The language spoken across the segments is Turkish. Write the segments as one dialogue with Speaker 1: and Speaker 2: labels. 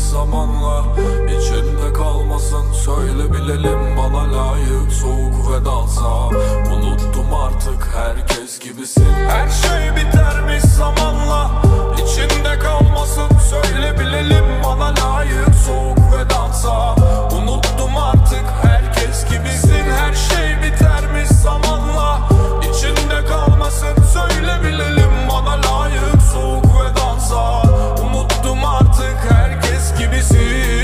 Speaker 1: zamanla, içinde kalmasın. Söyle bilelim, bana layık soğuk vedansa. Unuttum artık, herkes gibisin. Her şey bitermiş zamanla, içinde kalmasın. Söyle bilelim, bana layık soğuk vedansa. Unuttum artık, herkes gibisin. Her şey bitermiş zamanla, içinde kalmasın. Söyle bilelim, bana layık soğuk vedansa. Unuttum artık, herkes gibisin.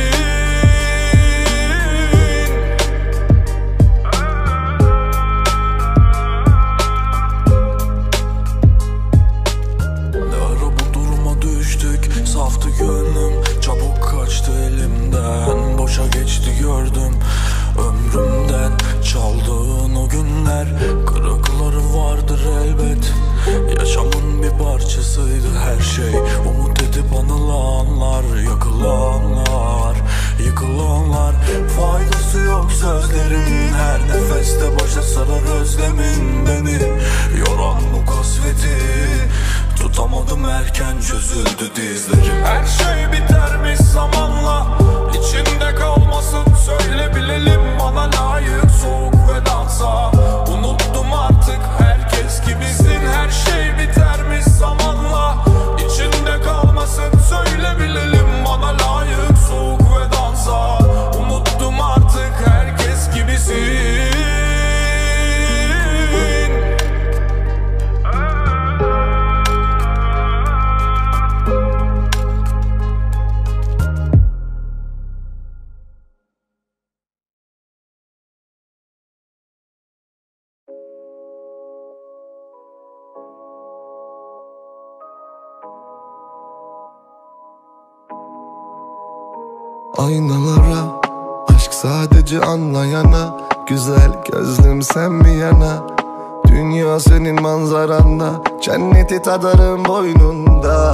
Speaker 1: Ne ara bu duruma düştük, saftı gönlüm, çabuk kaçtı elimden. Boşa geçti gördüm ömrümden, çaldığın o günler. Kırıkları vardır elbet, yaşamın bir parçasıydı her şey. Umut edip anılanlar, yakılanlar, yıkılanlar. Faydası yok sözlerin, her nefeste başa sarar özlemin beni. Yoran bu kasveti tutamadım, erken çözüldü dizlerim. Her şey bitermiş zamanla, içinde kalmasın. Söyle bilelim, bana layık soğuk vedansa. Unuttum artık, herkes gibisin. Her şey bitermiş zamanla, içinde kalmasın. Söyle bilelim, bana layık soğuk vedansa. Unuttum artık, herkes gibisin.
Speaker 2: Aynalara aşk sadece anlayana, güzel gözlüm sen bir yana. Dünya senin manzaranda, cenneti tadarım boynunda.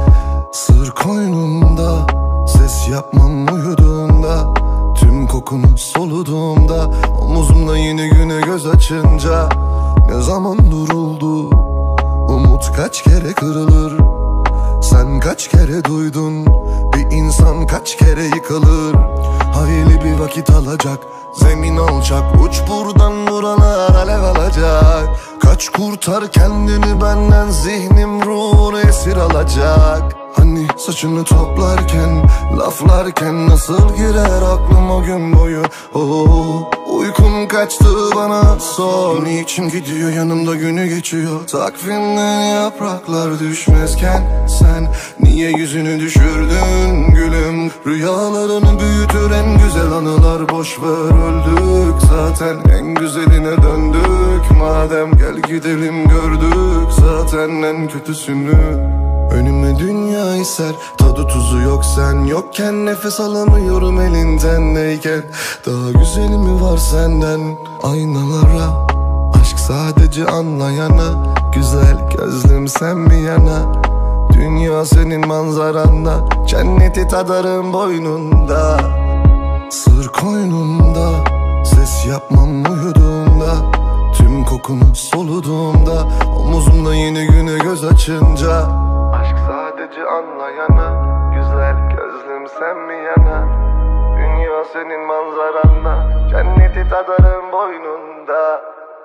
Speaker 2: Sır koynunda, ses yapmam uyuduğunda. Tüm kokunu soluduğumda, omuzumda yeni güne göz açınca. Ne zaman duruldu, umut kaç kere kırılır. Sen kaç kere duydun, bir insan kaç kere yıkılır. Hayli bir vakit alacak, zemin alacak. Uç buradan vurana alev alacak. Kaç kurtar kendini benden, zihnim ruhunu esir alacak. Hani saçını toplarken, laflarken nasıl girer aklım o gün boyu. Oh, uykum kaçtı bana sor. Niçin gidiyor yanımda günü geçiyor. Takvimden yapraklar düşmezken sen niye yüzünü düşürdün gülüm. Rüyalarını büyütür en güzel anılar, boş ver öldük zaten. En güzeline döndük madem, gel gidelim gördük zaten en kötüsünü. Önüme dünya iser, tadı tuzu yok sen yokken. Nefes alamıyorum elinden neyken. Daha güzeli mi var senden? Aynalara aşk sadece anlayana, güzel gözlüm sen bir yana. Dünya senin manzaranda, cenneti tadarım boynunda. Sır koynunda, ses yapmam uyuduğumda. Tüm kokunu soluduğumda, omuzumda yeni güne göz açınca. Aşk sadece anlayana, güzel gözlüm sen mi yana. Dünya senin manzaranda, cenneti tadarım boynunda.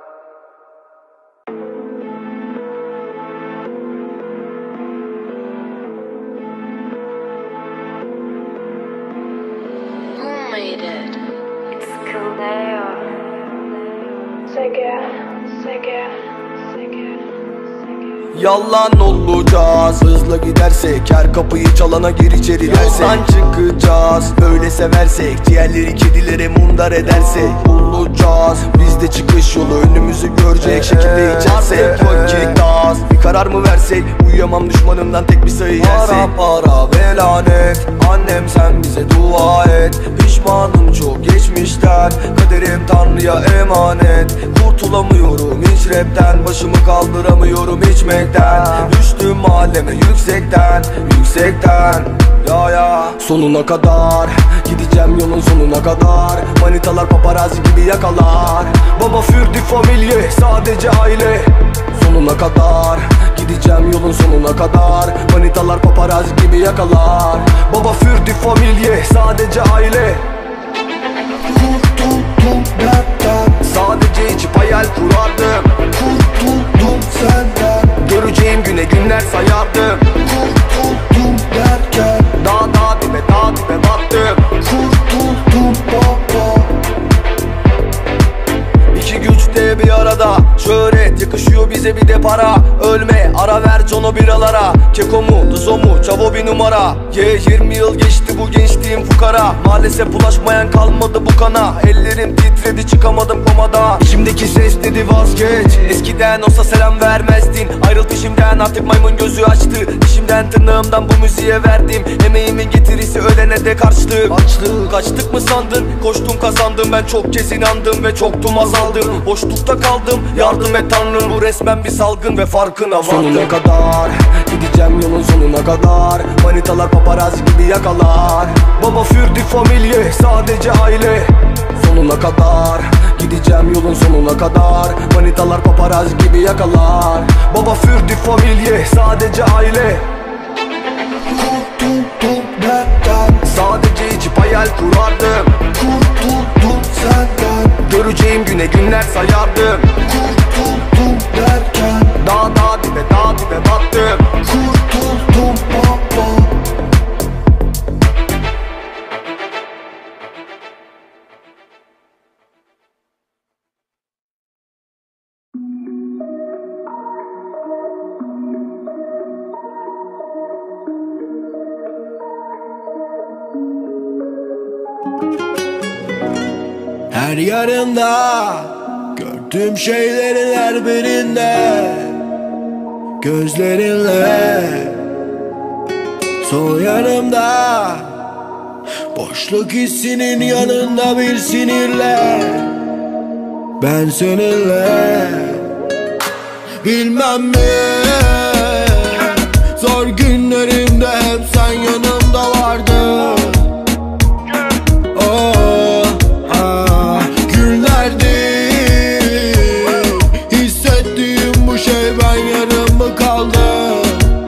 Speaker 3: Who made it? It's Kaleo. Sega, Sega, Sega.
Speaker 4: Yalan olacağız, hızla gidersek. Her kapıyı çalana gir içeri dersek. Yoldan çıkacağız, böyle seversek. Ciğerleri kedilere mundar edersek. Olacağız, bizde çıkış yolu. Önümüzü görecek şekilde içersek. Vakit az, bir karar mı versek? Uyuyamam düşmanımdan tek bir sayı yersek. Para para ve lanet, annem sen bize dua et. Pişmanım çok geçmişten, kaderim Tanrı'ya emanet. Kurtulamıyorum hiç rapten, başımı kaldıramıyorum içmekten. Düştüm mahalleme yüksekten, yüksekten. Ya ya sonuna kadar gideceğim, yolun sonuna kadar. Manitalar paparazzi gibi yakalar. Baba für die Familie, sadece aile. Sonuna kadar gideceğim yolun sonuna kadar. Manitalar paparazzi gibi yakalar. Baba für die Familie, sadece aile.
Speaker 2: Kurtuldum dertten,
Speaker 4: Sadece içip hayal kurardım.
Speaker 2: kurtuldum senden.
Speaker 4: Göreceğim güne günler sayardım.
Speaker 2: Kurtuldum derken,
Speaker 4: Dağ dibe battım.
Speaker 2: kurtuldum baba.
Speaker 4: İki güç de bir arada. Şöhret yakışıyor bize, bir de para. Ölme ara ver Jono biralara. Keko mu Duzo mu Çavo bir numara. 20 yıl geçti bu gençliğim fukara. Maalesef bulaşmayan kalmadı bu kana. Ellerim titredi çıkamadım komada. İçimdeki ses dedi vazgeç. Eskiden olsa selam vermezdin. Ayrıl peşimden artık maymun gözü açtı. Dişimden tırnağımdan bu müziğe verdim. Emeğimin getirisi ölene de karşılık. Kaçtık mı sandın? Koştum kazandım. Ben çok kez inandım ve çoktum azaldım. Boşlukta kaldım, yardım et Tanrım. Bu resmen bir salgın ve farkına vardım. Sonuna kadar gideceğim yolun sonuna kadar. Manitalar paparazzi gibi yakalar. Baba für die Familie, sadece aile. Sonuna kadar gideceğim yolun sonuna kadar. Manitalar paparazzi gibi yakalar. Baba für die Familie, sadece aile.
Speaker 2: Kurtuldum dertten,
Speaker 4: Sadece içip hayal kurardım.
Speaker 2: kurtuldum senden.
Speaker 4: Göreceğim güne günler sayardım.
Speaker 2: Kurtuldum derken,
Speaker 4: Dağ dibe battım.
Speaker 2: kurtuldum baba.
Speaker 5: Her yarımda gördüğüm şeylerin her birinde gözlerinle. Sol yanımda boşluk hissinin yanında bir sinirle. Ben seninle bilmem mi, zor günlerimde hep sen yanımda vardın. Oh, ah, günlerdi hissettiğim bu şey, ben yarım mı kaldım?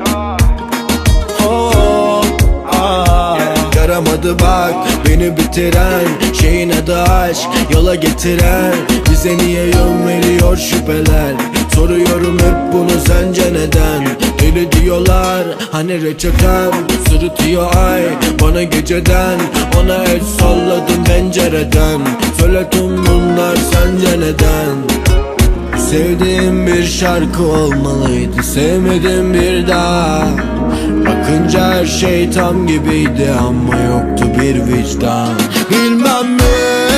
Speaker 5: Oh, ah, yaramadı bak beni bitiren şeyin adı aşk, yola getiren bize niye yön veriyor şüpheler. Soruyorum hep bunu, sence neden? Deli diyorlar hani reçetem, sırıtıyor ay bana geceden. Ona el salladım pencereden. Söyle tüm bunlar sence neden? Sevdiğim bir şarkı olmalıydı, sevmedim bir daha. Bakınca her şey tam gibiydi ama yoktu bir vicdan. Bilmem mi,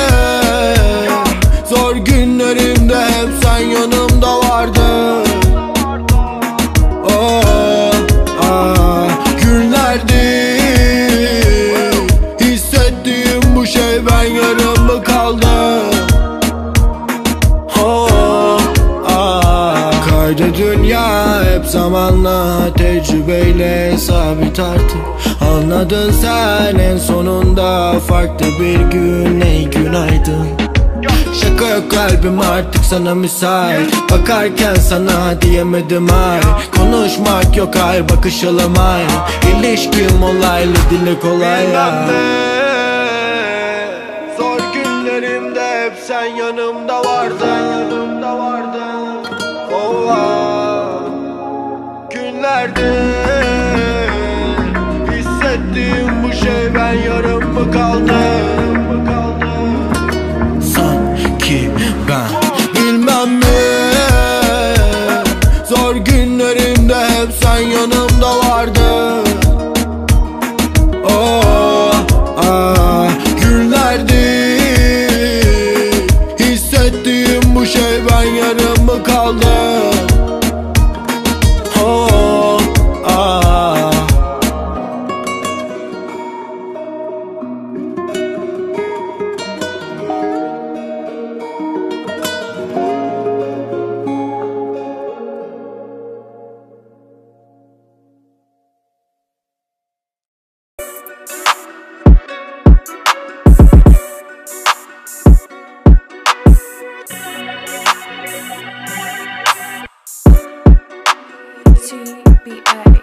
Speaker 5: zor günlerimde hep sen yanımda vardın. Oh, ah, günlerdi hissettiğim bu şey, ben yarım mı kaldım? Oh, ah, kaydı dünya hep zamanla, tecrübeyle sabit artık. Anladın sen en sonunda, farklı bir gün, ey günaydın. Şaka yok kalbim artık sana müsait. Bakarken sana diyemedim ay. Konuşmak yok ay, bakışalım ay. İlişkim olaylı, dili kolay ya. Zor günlerimde hep sen yanımda vardın. Oh, ah, günlerde hissettiğim bu şey, ben yarım mı kaldım? Sanki ben bilmem mi, zor günlerimde hep sen yanımda vardın. Oh, ah, günlerdi hissettiğim bu şey, ben yarım mı kaldım? Oh, ah.
Speaker 3: BX.